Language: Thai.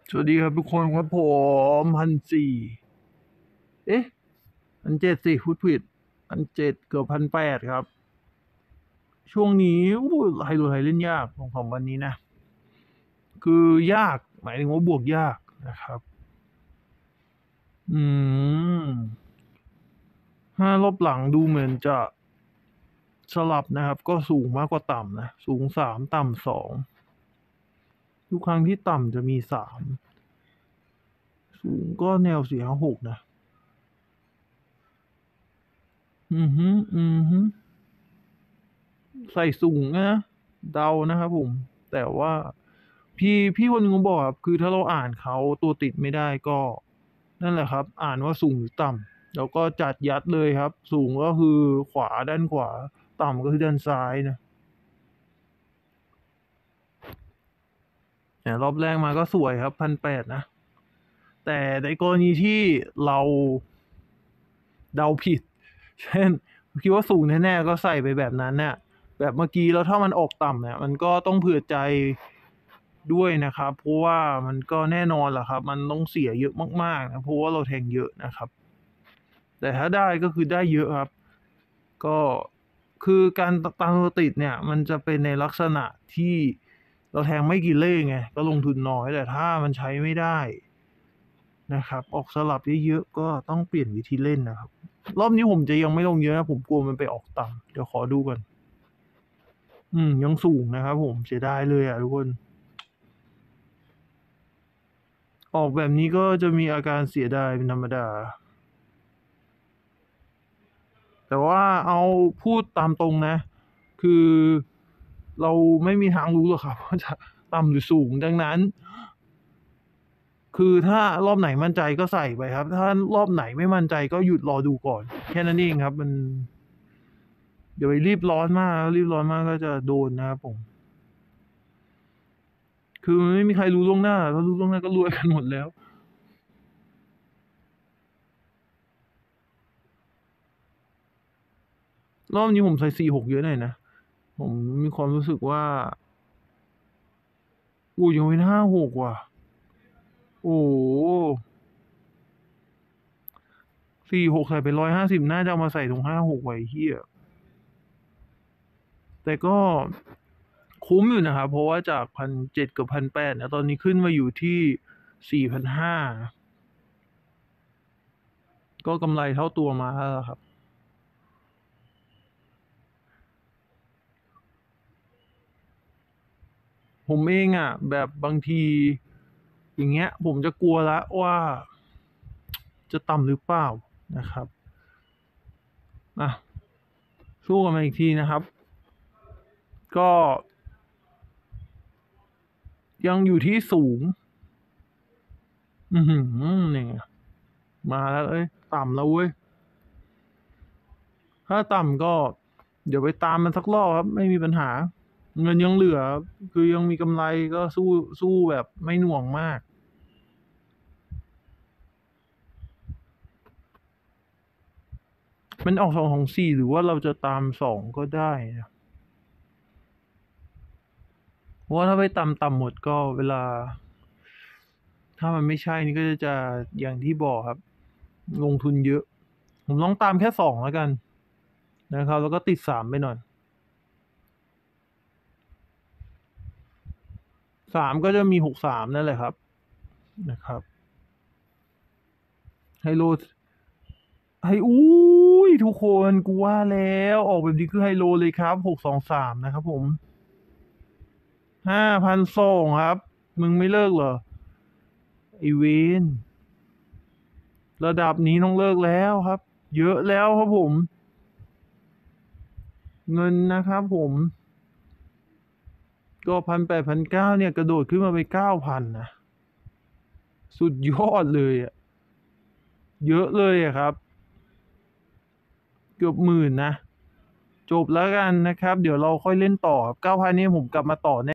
สวัสดีครับทุกคนครับผม1,400เอ๊ะ1,700สิพูดผิด1,700เกือบ1,800ครับช่วงนี้ไฮโลไทยเล่นยากของวันนี้นะคือยากหมายถึงว่าบวกยากนะครับอืม5 รอบหลังดูเหมือนจะสลับนะครับก็สูงมากกว่าต่ำนะสูง3ต่ำ2ทุกครั้งที่ต่ำจะมี3สูงก็แนว4 5 6นะอือฮึอือฮึใส่สูงนะเดานะครับผมแต่ว่า พี่คนหนึ่งเขาบอกครับคือถ้าเราอ่านเขาตัวติดไม่ได้ก็นั่นแหละครับอ่านว่าสูงหรือต่ำแล้วก็จัดยัดเลยครับสูงก็คือขวาด้านขวาต่ำก็คือด้านซ้ายนะแต่รอบแรกมาก็สวยครับ1,800นะแต่ในกรณีที่เราเดาผิดเช่นคิดว่าสูงแน่ๆก็ใส่ไปแบบนั้นเนี่ยแบบเมื่อกี้แล้วถ้ามันออกต่ำเนี่ยมันก็ต้องเผื่อใจด้วยนะครับเพราะว่ามันก็แน่นอนแหละครับมันต้องเสียเยอะมากๆนะเพราะว่าเราแทงเยอะนะครับแต่ถ้าได้ก็คือได้เยอะครับก็คือการตามตัวติดเนี่ยมันจะเป็นในลักษณะที่เราแทงไม่กี่เล่ไงก็ลงทุนน้อยแต่ถ้ามันใช้ไม่ได้นะครับออกสลับเยอะๆก็ต้องเปลี่ยนวิธีเล่นนะครับรอบนี้ผมจะยังไม่ลงเยอะนะผมกลัวมันไปออกต่ำเดี๋ยวขอดูก่อนยังสูงนะครับผมเสียดายเลยทุกคนออกแบบนี้ก็จะมีอาการเสียดายเป็นธรรมดาแต่ว่าเอาพูดตามตรงนะคือเราไม่มีทางรู้หรอกครับว่าจะต่ำหรือสูงดังนั้นคือถ้ารอบไหนมั่นใจก็ใส่ไปครับถ้ารอบไหนไม่มั่นใจก็หยุดรอดูก่อนแค่นั้นเองครับมันอย่าไปรีบร้อนมากรีบร้อนมากก็จะโดนนะครับผมคือมันไม่มีใครรู้ล่วงหน้าถ้ารู้ล่วงหน้าก็รวยกันหมดแล้วรอบนี้ผมใส่46เยอะหน่อยนะผมมีความรู้สึกว่ายังเป็น56ว่ะโอ้โห46ใส่ไป150น่าจะเอามาใส่ตรง56ไว้เฮียแต่ก็คุ้มอยู่นะครับเพราะว่าจาก1,700กับ1,800เนี่ยตอนนี้ขึ้นมาอยู่ที่4,500ก็กำไรเท่าตัวมาแล้วครับผมเองแบบบางทีอย่างเงี้ยผมจะกลัวแล้วว่าจะต่ำหรือเปล่านะครับอ่ะสู้กันมาอีกทีนะครับก็ยังอยู่ที่สูงเนี่ยมาแล้วเอ้ยต่ำแล้วเว้ยถ้าต่ำก็เดี๋ยวไปตามมันสักรอบครับไม่มีปัญหาเงินยังเหลือคือยังมีกำไรก็สู้แบบไม่หน่วงมากมันออก2 2 4หรือว่าเราจะตาม2ก็ได้นะเพราะว่าถ้าไปต่ำหมดก็เวลาถ้ามันไม่ใช่นี่ก็จะอย่างที่บอกครับลงทุนเยอะผมลองตามแค่2แล้วกันนะครับแล้วก็ติด3ไปหน่อย3ก็จะมี63นั่นแหละครับนะครับไฮโลอุ้ยทุกคนกูว่าแล้วออกแบบนี้คือไฮโลเลยครับ623นะครับผม5,200ครับมึงไม่เลิกเหรอไอเวนระดับนี้ต้องเลิกแล้วครับเยอะแล้วครับผมเงินนะครับผมก็1,8001,900เนี่ยกระโดดขึ้นมาไป9,000นะสุดยอดเลยเยอะเลยครับเกือบ10,000นะจบแล้วกันนะครับเดี๋ยวเราค่อยเล่นต่อ9,000นี้ผมกลับมาต่อแน่